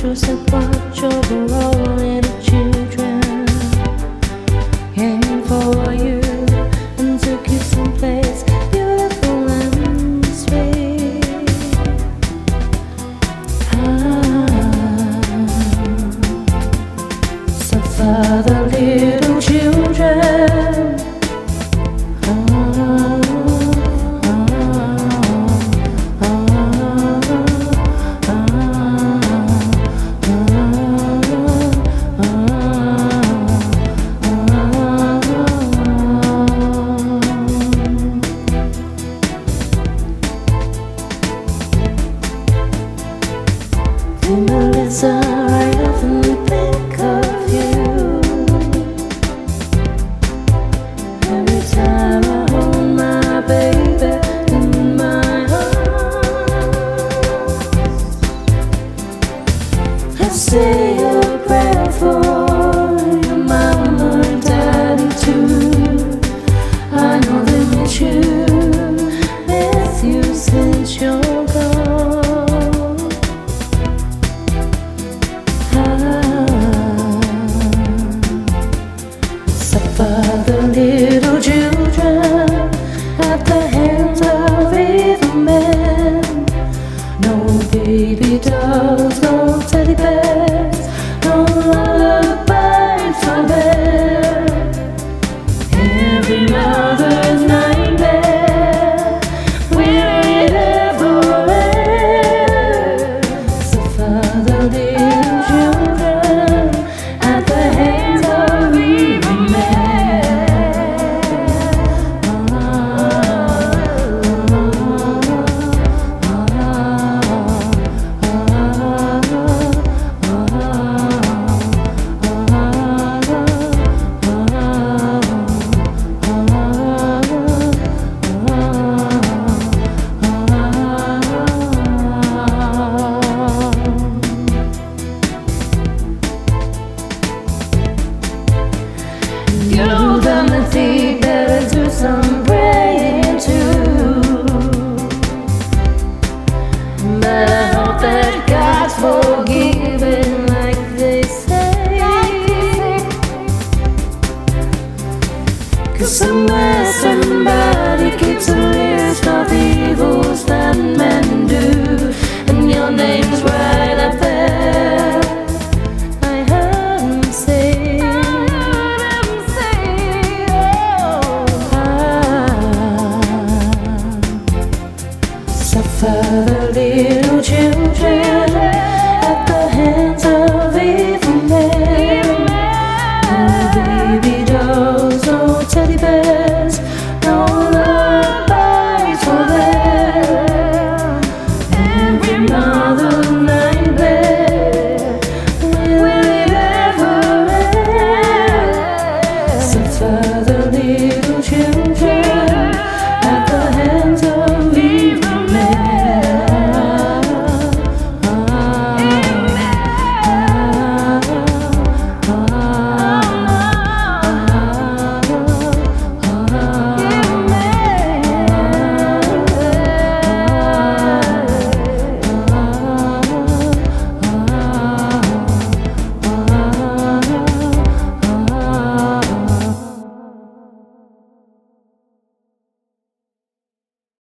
Joseph watch over all little children, came for you and took you someplace beautiful and sweet. Suffer the little children. Melissa, I often think of you. Every time I hold my baby in my arms, I say a prayer for your mama and daddy too. I know they miss you since you're gone. Suffer the little children at the hands of evil men. No baby dolls.